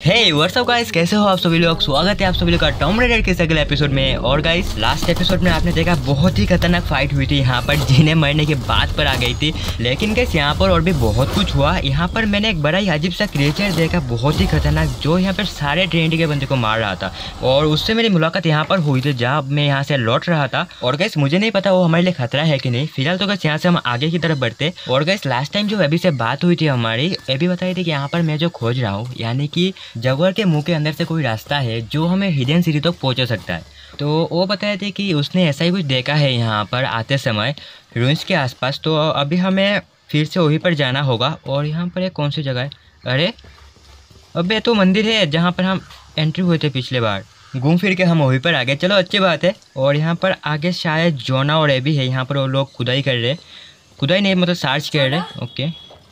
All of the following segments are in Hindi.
हे व्हाट्सअप गाइस, कैसे हो आप सभी लोग। स्वागत है आप सभी लोग का टॉम रेडर के अगले एपिसोड में। और गाइस लास्ट एपिसोड में आपने देखा बहुत ही खतरनाक फाइट हुई थी यहाँ पर, जीने मरने की बात पर आ गई थी। लेकिन गाइस यहाँ पर और भी बहुत कुछ हुआ। यहाँ पर मैंने एक बड़ा ही अजीब सा क्रिएचर देखा, बहुत ही खतरनाक, जो यहाँ पर सारे ट्रेंडी के बंदे को मार रहा था। और उससे मेरी मुलाकात यहाँ पर हुई थी जहाँ मैं यहाँ से लौट रहा था। और गाइस मुझे नहीं पता वो हमारे लिए खतरा है कि नहीं। फिलहाल तो गाइस यहाँ से हम आगे की तरफ बढ़ते। और गाइस लास्ट टाइम जो एबी से बात हुई थी हमारी, एबी बताई थी कि यहाँ पर मैं जो खोज रहा हूँ, यानी कि जगुआर के मुंह के अंदर से कोई रास्ता है जो हमें हिडन सिटी तक पहुंचा सकता है। तो वो बताए थे कि उसने ऐसा ही कुछ देखा है यहाँ पर आते समय रूइंस के आसपास। तो अभी हमें फिर से वहीं पर जाना होगा। और यहाँ पर एक कौन सी जगह है? अरे अबे तो मंदिर है जहाँ पर हम एंट्री हुए थे पिछले बार। घूम फिर के हम वहीं पर आ गए, चलो अच्छी बात है। और यहाँ पर आगे शायद जोना और एबी है। यहाँ पर वो लोग खुदाई कर रहे, खुदाई नहीं मतलब सर्च कर रहे। ओके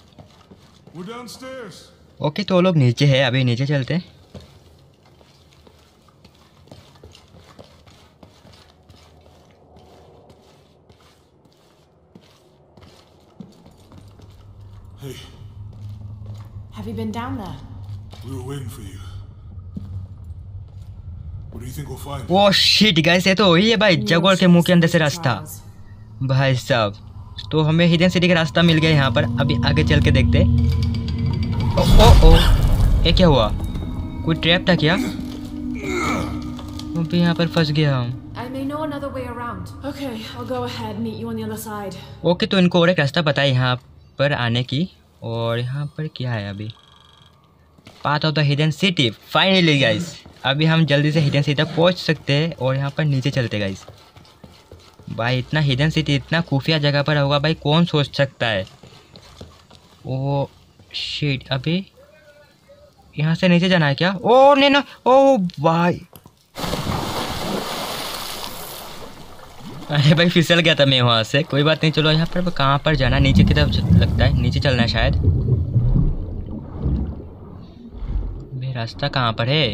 ओके, तो वो लोग नीचे है, अभी नीचे चलते हैं। Hey, Have you been down there? we were waiting for you. What do you think we'll find? Oh shit guys, ये तो वही है भाई, जगुआर के मुंह के अंदर से रास्ता। भाई साहब, तो हमें हिडन सिटी का रास्ता मिल गया यहाँ पर। अभी आगे चल के देखते। ओ ये क्या हुआ? कोई ट्रैप था क्या? अभी यहाँ पर फंस गया हम। I may know another way around. Okay, I'll go ahead, meet you on the other side. Okay, तो इनको और एक रास्ता पता है यहाँ पर आने की। और यहाँ पर क्या है अभी? Path of the hidden city. Finally guys, अभी हम जल्दी से हिडन सिटी तक पहुँच सकते हैं। और यहाँ पर नीचे चलते गाइस। भाई इतना हिडन सिटी इतना खुफिया जगह पर होगा भाई, कौन सोच सकता है। ओ शिट, अभी यहाँ से नीचे जाना है क्या? ओ नहीं ना, ओ भाई, अरे भाई फिसल गया था मैं वहाँ से। कोई बात नहीं, चलो यहाँ पर कहाँ पर जाना? नीचे की तरफ लगता है, नीचे चलना है शायद। भाई रास्ता कहाँ पर है?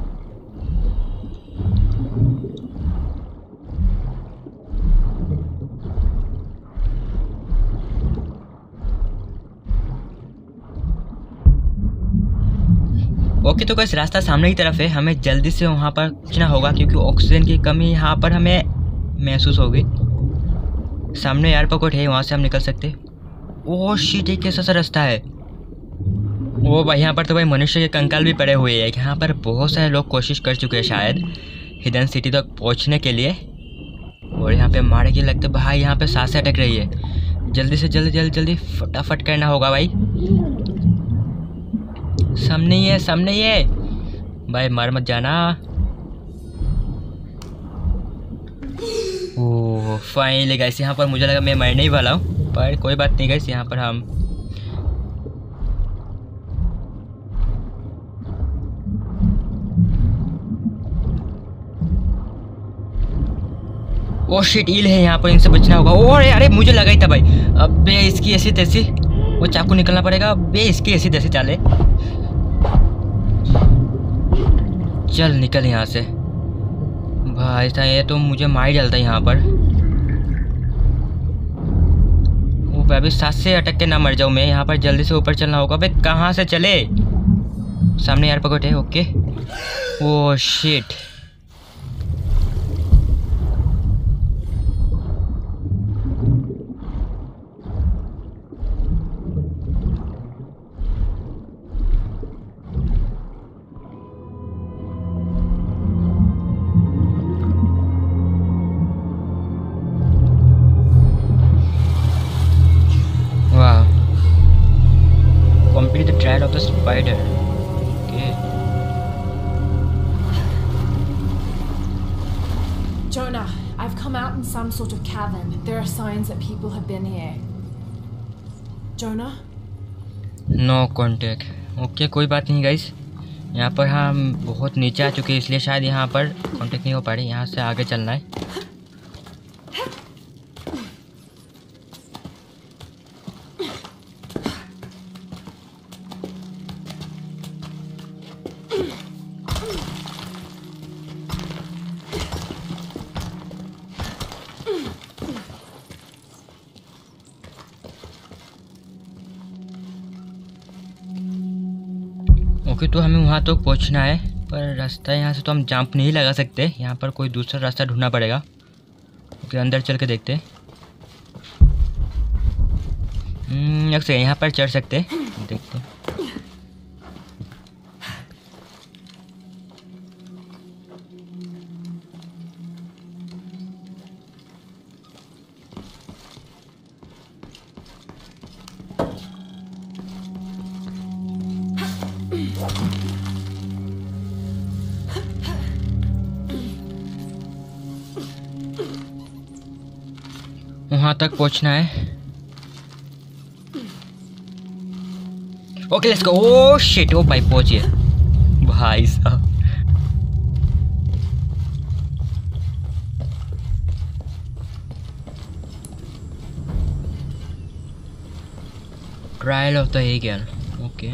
ओके, तो कैसे रास्ता सामने की तरफ है, हमें जल्दी से वहाँ पर पहुँचना होगा क्योंकि ऑक्सीजन की कमी यहाँ पर हमें महसूस होगी। सामने एयर पॉकेट है, वहाँ से हम निकल सकते। ओह शिट, ये कैसा सा रास्ता है? ओ भाई यहाँ पर तो भाई मनुष्य के कंकाल भी पड़े हुए हैं। यहाँ पर बहुत सारे लोग कोशिश कर चुके हैं शायद हिडन सिटी तक पहुँचने के लिए। और यहाँ पे मारे की लगते भाई, यहाँ पे सांसें अटक रही है। जल्दी से जल्दी फटाफट करना होगा भाई। सामने ही है, सामने ही है भाई, मर मत जाना। ओह फाइनली गाइस, यहाँ पर मुझे लगा मैं मरने ही वाला हूँ, पर कोई बात नहीं गाइस। यहाँ पर हम ओ शिट, ईल है यहाँ पर, इनसे बचना होगा। ओ अरे मुझे लगा ही था भाई। अबे इसकी ऐसी तैसी, वो चाकू निकलना पड़ेगा। अबे इसकी ऐसी तैसी चाले, चल निकल यहाँ से भाई साहब। ये तो मुझे मार ही डालता है यहाँ पर। वो अभी सांस से अटक के ना मर जाऊँ मैं। यहाँ पर जल्दी से ऊपर चलना होगा। भाई कहाँ से चले? सामने यार पकड़ है। Okay, oh shit, complete the trail of the spider. Okay. Jonah, I've come out in some sort of cavern. There are signs that people have been here. Jonah? No contact. Okay कोई बात नहीं गाइस, यहाँ पर हम बहुत नीचे आ चुके हैं इसलिए शायद यहाँ पर कांटेक्ट नहीं हो पा रही। यहाँ से आगे चलना है। ओके, तो हमें वहाँ तक पहुँचना है, पर रास्ता यहाँ से तो हम जंप नहीं लगा सकते। यहाँ पर कोई दूसरा रास्ता ढूंढना पड़ेगा। ओके, अंदर चल के देखते। अक्सर यहाँ पर चढ़ सकते, देखते। वहाँ तक पहुँचना है। Okay let's go. Oh shit, ओ भाई पहुँच गए भाई साहब। Trial of the eagle. Okay,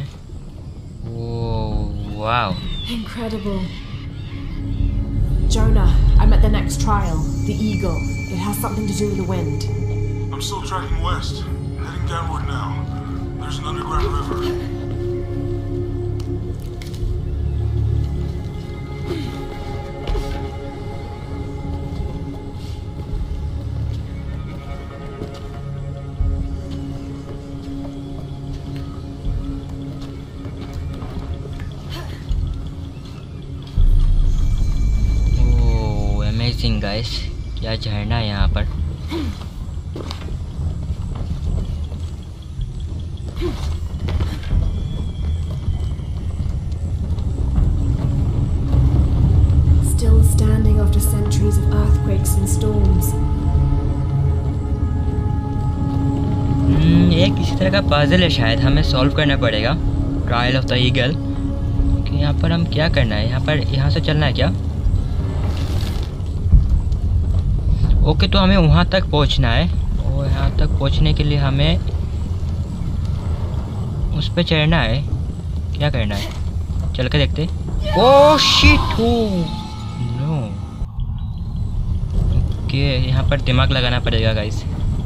oh wow, Incredible. Jonah, I'm at the next trial. The Eagle. It has something to do with the wind. I'm still tracking west, heading downward now. There's an underground river. Amazing guys, क्या झरना है यहाँ पर। Still standing after centuries of earthquakes and storms. ये किसी तरह का पजल है, शायद हमें सॉल्व करना पड़ेगा। Trial of the eagle. यहाँ पर हम क्या करना है? यहाँ से चलना है क्या? ओके, तो हमें वहाँ तक पहुँचना है, और यहाँ तक पहुँचने के लिए हमें उस पर चढ़ना है। क्या करना है? चल के देखते। Oh shit, no. ओके, यहाँ पर दिमाग लगाना पड़ेगा गाइस।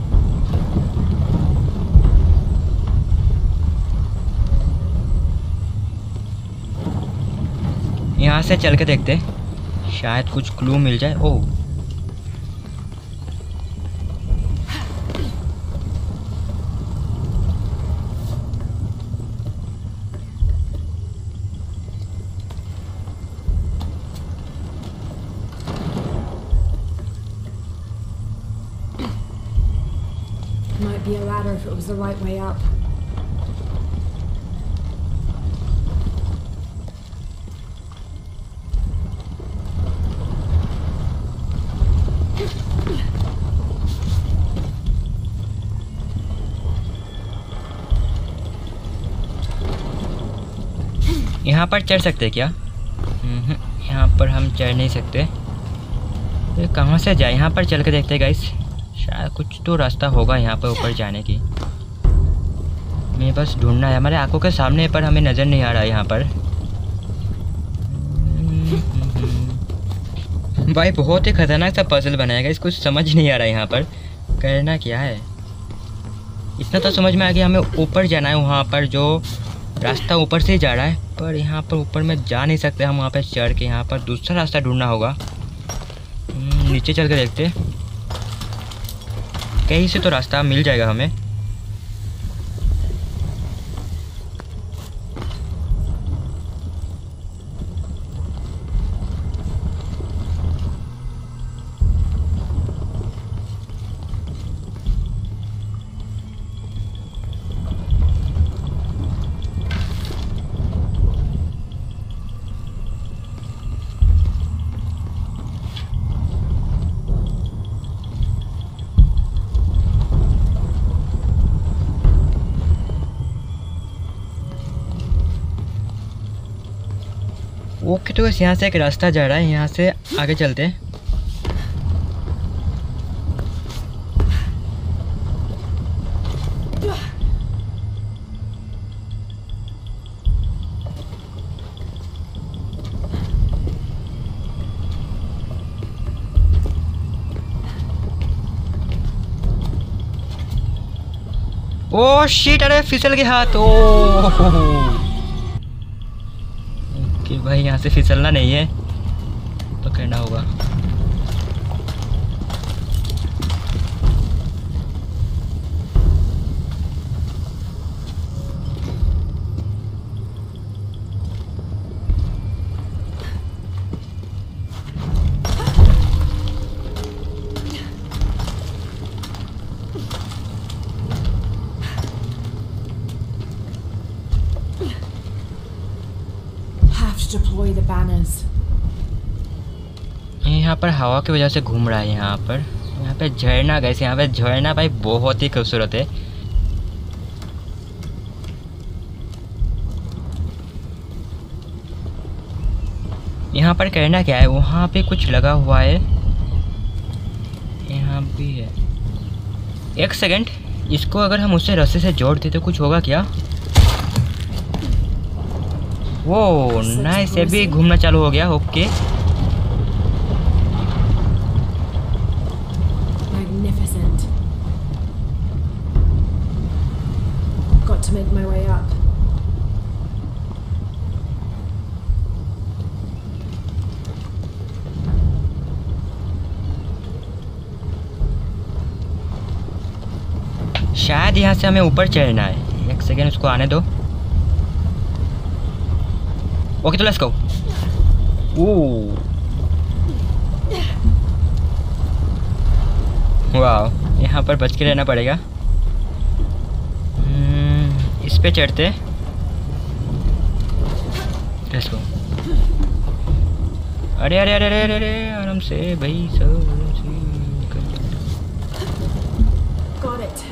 यहाँ से चल के देखते, शायद कुछ क्लू मिल जाए। ओह Might be a ladder if it was the right way up. यहाँ पर चढ़ सकते क्या? यहाँ पर हम चढ़ नहीं सकते। ये कहाँ से जाए? यहाँ पर चल के देखते गाइस, शायद कुछ तो रास्ता होगा यहाँ पर ऊपर जाने की। मैं बस ढूंढना है, हमारे आंखों के सामने, पर हमें नज़र नहीं आ रहा है यहाँ पर। भाई बहुत ही खतरनाक सा पजल बनाया गया, इसको समझ नहीं आ रहा है यहाँ पर करना क्या है। इतना तो समझ में आ गया, हमें ऊपर जाना है। वहाँ पर जो रास्ता ऊपर से ही जा रहा है, पर यहाँ पर ऊपर में जा नहीं सकते हम। वहाँ पर चढ़ के यहाँ पर दूसरा रास्ता ढूंढना होगा। नीचे चल के देखते, कहीं से तो रास्ता मिल जाएगा हमें। ओके, तो बस यहाँ से एक रास्ता जा रहा है, यहाँ से आगे चलते हैं। ओह शिट, अरे फिसल गया हाथ। ओह कि भाई यहाँ से फिसलना नहीं है, पकड़ना होगा। Deploy the banners. यहाँ पर हवा की वजह से घूम रहा है। यहाँ पे झरना गैस, यहाँ पे झरना भाई बहुत ही खूबसूरत है। यहाँ पर करना क्या है, वहाँ पे कुछ लगा हुआ है, यहाँ भी है। एक सेकंड, इसको अगर हम उससे रस्सी से जोड़ दें तो कुछ होगा क्या? वो नाइस, ये भी घूमना चालू हो गया। Okay Magnificent. Got to make my way up. शायद यहाँ से हमें ऊपर चढ़ना है। एक सेकेंड, उसको आने दो। ओके तो लेट्स गो। वाह, यहाँ पर बच के रहना पड़ेगा। इस पे चढ़ते। Let's go. अरे अरे अरे अरे अरे, आराम से भाई, सब आराम से। Got it.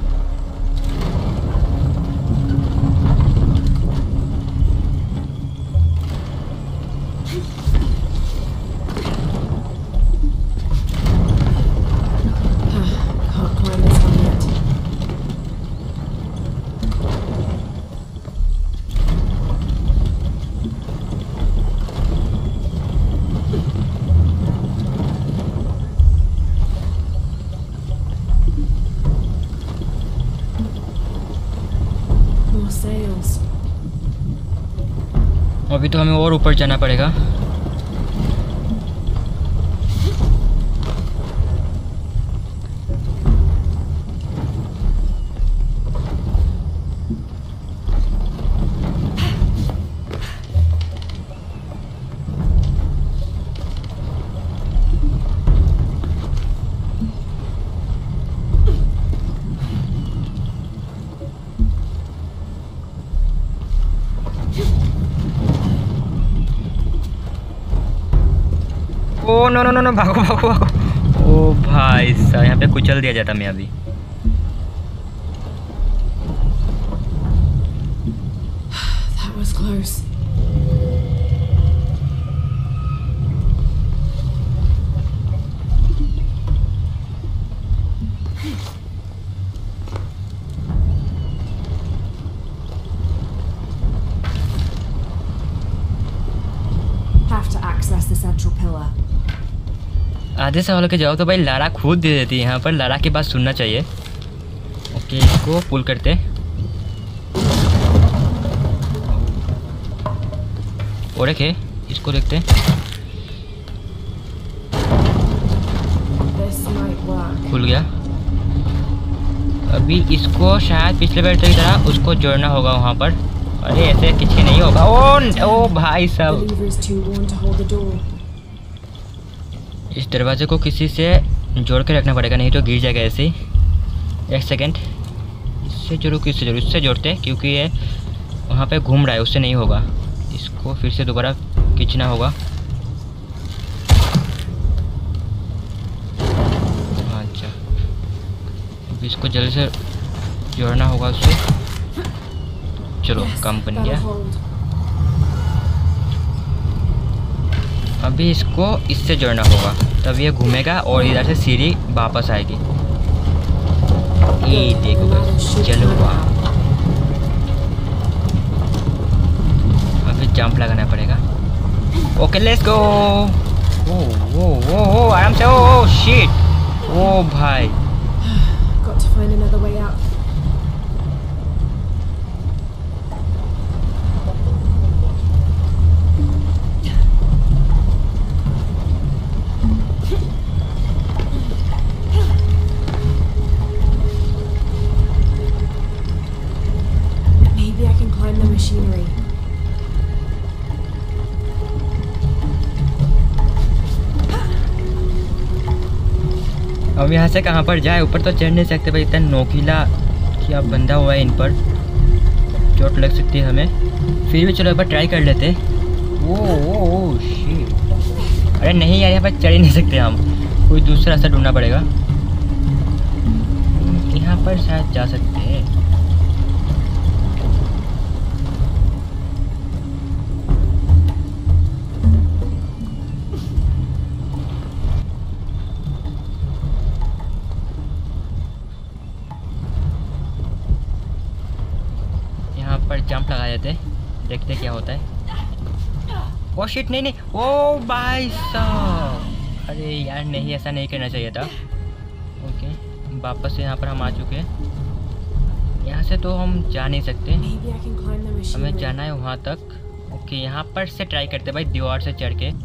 Can't climb this one yet. More sails. अभी तो हमें और ऊपर जाना पड़ेगा। Oh no no no no, भागो भागो भागो। ओ भाई साहब, यहाँ पे कुचल दिया जाता मैं अभी। That was close. Have to access the central pillar. आधे सवालों के जवाब तो भाई लारा खुद दे देती है। यहाँ पर लारा की बात सुनना चाहिए। ओके, इसको पुल करते। और एक है, इसको देखते। This might work. खुल गया। अभी इसको शायद पिछले बार की तरह उसको जोड़ना होगा वहाँ पर। अरे ऐसे किसी नहीं होगा। ओ भाई The साहब, lever is too worn to hold the door. इस दरवाजे को किसी से जोड़ के रखना पड़ेगा, नहीं तो गिर जाएगा ऐसे ही। एक सेकेंड, इससे जोड़ो, किससे जोड़ो? इससे जोड़ते, क्योंकि ये वहाँ पे घूम रहा है, उससे नहीं होगा। इसको फिर से दोबारा खींचना होगा। अच्छा, अब इसको जल्दी से जोड़ना होगा उससे। चलो, काम बन That'll गया। hold. अभी इसको इससे जोड़ना होगा, तब ये घूमेगा और इधर से सीढ़ी वापस आएगी। ये देखो guys, चलो वाह। अभी जंप लगाना पड़ेगा। ओके लेट्स गो। ओ आराम से। ओ शिट, ओ भाई। Got to find another way up. हम यहाँ से कहाँ पर जाए? ऊपर तो चढ़ नहीं सकते भाई, इतना नोकीला क्या बंधा हुआ है, इन पर चोट लग सकती है हमें। फिर भी चलो एक बार ट्राई कर लेते। ओ शिट, अरे नहीं यार, यहाँ पर चढ़ ही नहीं सकते हम, कोई दूसरा रास्ता ढूंढना पड़ेगा। यहाँ पर शायद जा सकते हैं। यहाँ पर जंप लगा देते, देखते क्या होता है। ओ शिट, नहीं नहीं, ओ भाई साहब, अरे यार नहीं, ऐसा नहीं करना चाहिए था। ओके, वापस से यहाँ पर हम आ चुके हैं। यहाँ से तो हम जा नहीं सकते, हमें जाना है वहाँ तक। ओके, यहाँ पर से ट्राई करते भाई, दीवार से चढ़ के।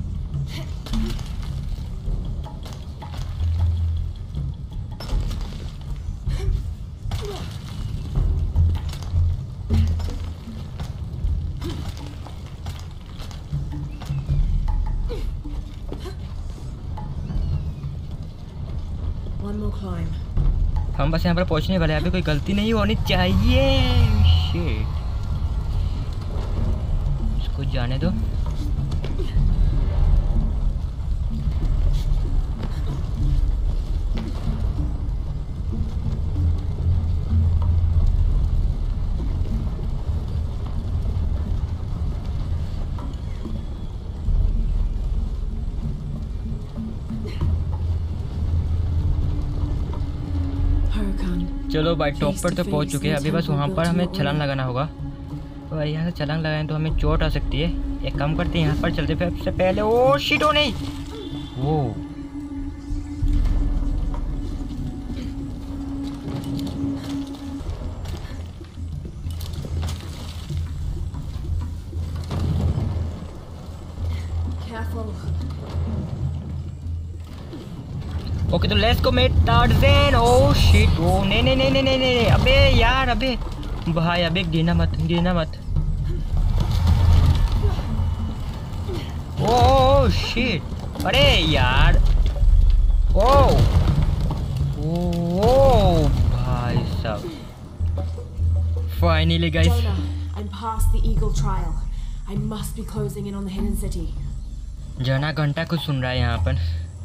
हम बस यहाँ पर पहुँचने वाले हैं, अभी कोई गलती नहीं होनी चाहिए। शिट, इसको जाने दो। चलो भाई, टॉप पर तो पहुंच चुके हैं, अभी बस वहाँ पर हमें छलांग लगाना होगा। तो यहाँ से छलांग लगाएं तो हमें चोट आ सकती है। एक काम करते हैं, यहाँ पर चलते फिर सबसे पहले। ओ शिट, ओ नहीं, वो ओके, तो let's go mate Tarzan. Oh shit, ओ नहीं नहीं नहीं नहीं नहीं नहीं, अबे यार, अबे भाई, अबे गिरना मत, गिरना मत। ओ शिट, अरे यार, ओ ओ भाई साहब, finally guys. Jonah, I'm past the Eagle Trial. I must be closing in on the hidden city. जना घंटा कुछ सुन रहा है यहाँ पर।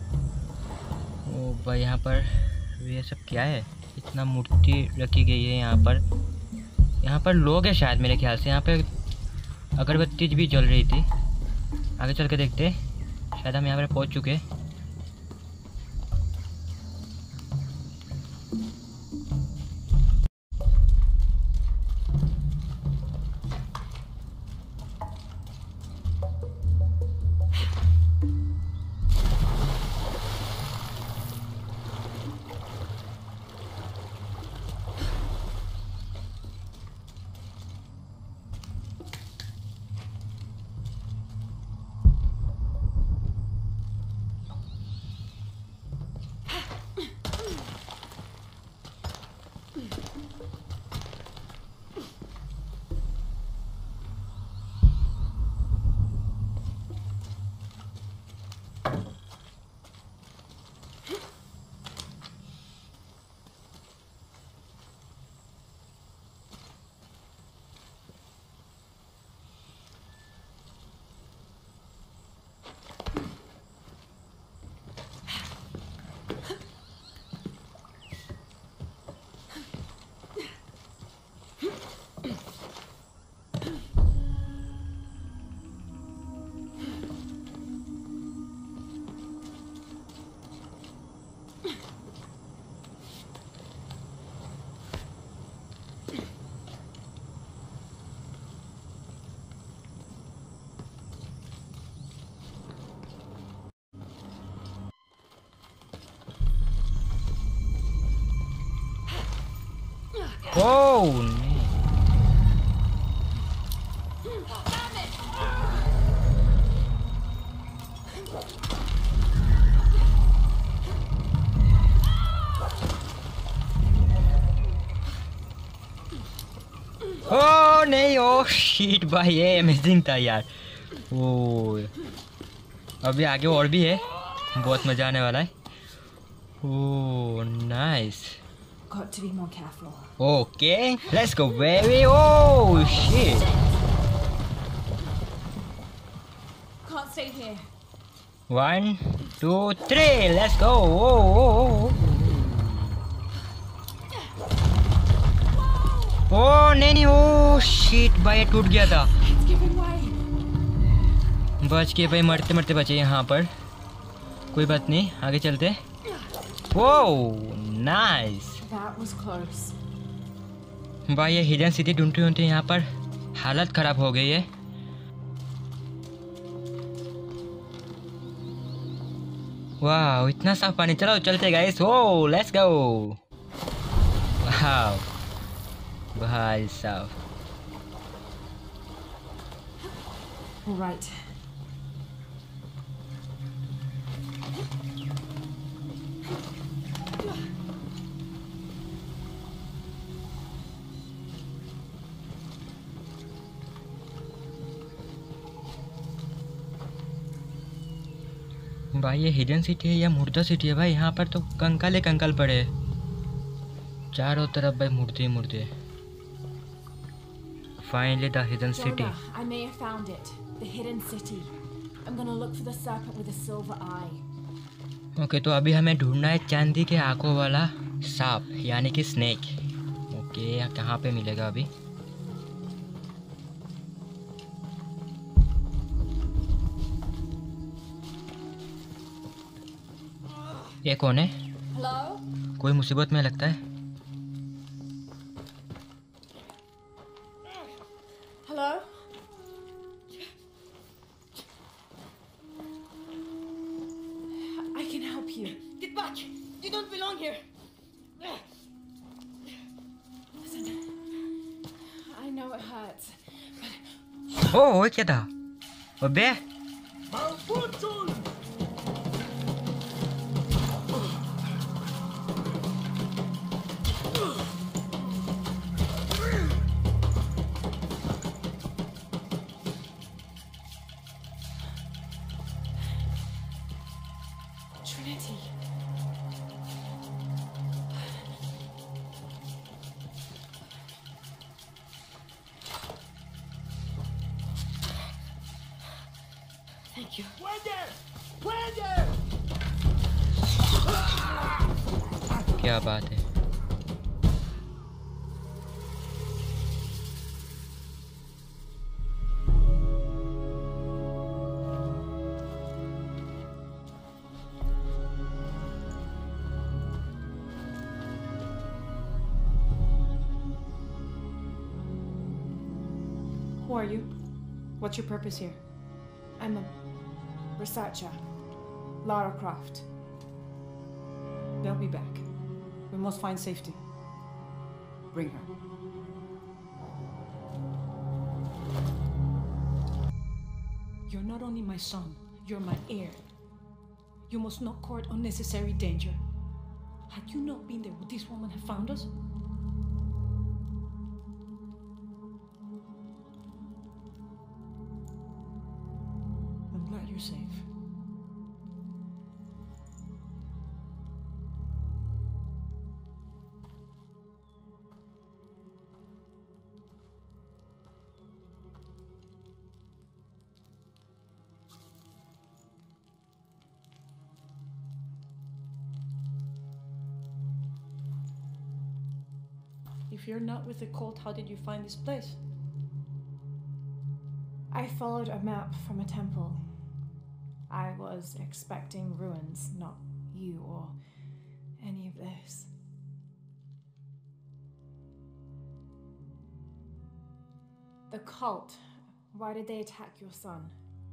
ओ भाई, यहाँ पर ये सब क्या है? इतना मूर्ति रखी गई है यहाँ पर। यहाँ पर लोग हैं शायद, मेरे ख्याल से। यहाँ पे अगरबत्ती भी जल रही थी। आगे चल के देखते हैं, शायद हम यहाँ पर पहुँच चुके हैं। Oh, नहीं। ओ नहीं, ओ शीट भाई, ये अमेजिंग था यार। ओ अभी आगे और भी है, बहुत मज़ा आने वाला है। Oh, nice. Got to be more careful. Okay, let's go, baby. Oh shit. Can't stay here. 1, 2, 3. Let's go. Oh. Oh नहीं oh shit भाई ये टूट गया था. It's giving way. बच के भाई मरते मरते बचे यहाँ पर. कोई बात नहीं आगे चलते. Wow, nice. That was close. भाई ये हिडन सिटी ढूंढते ढूंढते यहाँ पर हालत खराब हो गई है. वाह इतना साफ पानी. चलो चलते गाइस. O let's go. वाह भाई साहब. All right. भाई ये हिडन सिटी है या मुर्दा सिटी है भाई. यहाँ पर तो कंकाल ही कंकाल पड़े हैं. चारों तरफ भाई मुर्दे ही मुर्दे. Finally the hidden city. Jonah, I may have found it. The hidden city. I'm gonna look for the serpent with a silver eye. Okay तो अभी हमें ढूंढना है चांदी के आंखों वाला सांप यानी कि स्नेक. ओके कहाँ पे मिलेगा अभी. ये कौन है. Hello? कोई मुसीबत में लगता है. Hello? I can help you. Get back! You don't belong here! Listen. I know it hurts. ओह क्या था. अबे Malfunction! Trinity. Thank you. क्या बात है. Who are you? What's your purpose here? I'm a researcher. Lara Croft. They'll be back. We must find safety. Bring her. You're not only my son, you're my heir. You must not court unnecessary danger. Had you not been there, would this woman have found us? I'm glad you're safe. If you're not with the cult, how did you find this place? I followed a map from a temple. I was expecting ruins, not you or any of this. The cult. Why did they attack your son?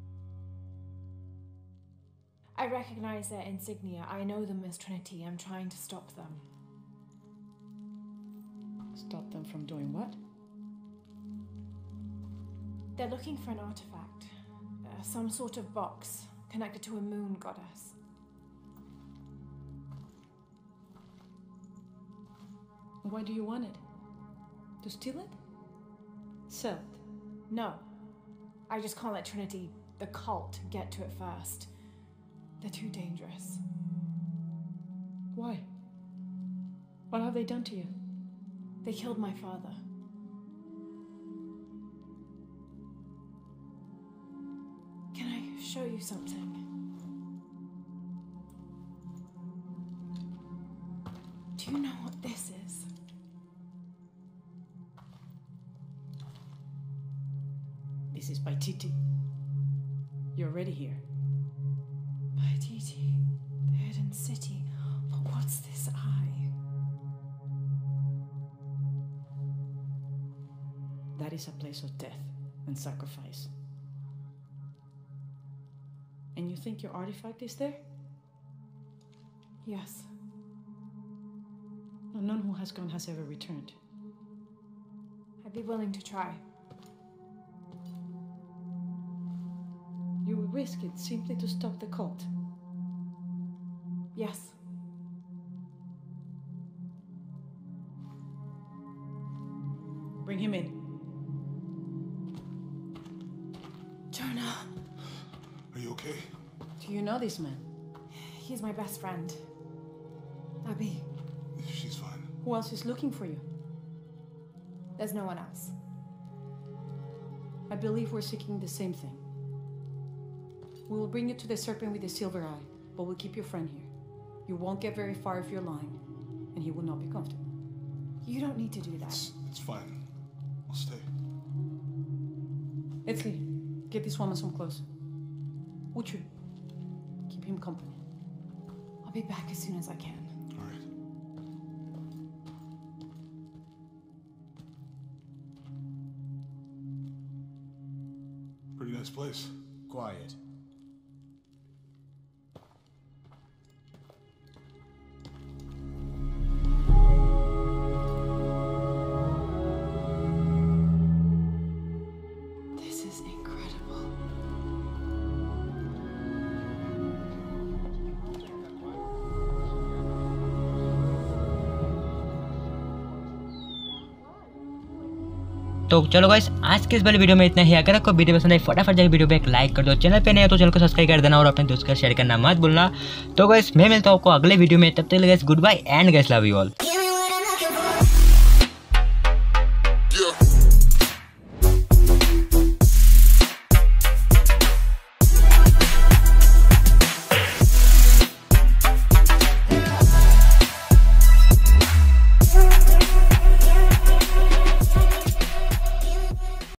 I recognize their insignia. I know them as Trinity. I'm trying to stop them. Stop them from doing what? They're looking for an artifact. Some sort of box connected to a moon goddess. Why do you want it? To steal it? Sell it? No. I just can't let Trinity, the cult, get to it first. They're too dangerous. Why? What have they done to you? They killed my father. Can I show you something? Do you know what this is? This is Paititi. You're already here. Paititi, the hidden city. But what's this eye? That is a place of death and sacrifice. And you think your artifact is there? Yes. No, none who has gone has ever returned. I'd be willing to try. You would risk it simply to stop the cult. Yes. Bring him in. Jonah, Are you okay? Do you know this man? he's my best friend. Abby, She's fine. Who else is looking for you? there's no one else. I believe we're seeking the same thing. We will bring you to the serpent with the silver eye, but we'll keep your friend here. You won't get very far if you're lying, and he will not be comfortable. You don't need to do that. It's fine. I'll stay. Etzli, get this woman some clothes. Uchu, keep him company. I'll be back as soon as I can. All right. Pretty nice place. Quiet. This is incredible. तो चलो गाइस, आज के इस वाली वीडियो में इतना ही। अगर आपको वीडियो पसंद आई फटाफट जाकर वीडियो पे एक लाइक कर दो। चैनल पे नए हो तो चैनल को सब्सक्राइब कर देना और अपने दोस्त का शेयर करना मत भूलना। तो गाइस मैं मिलता हूं आपको अगले वीडियो में, तब तक guys goodbye and guys love you all.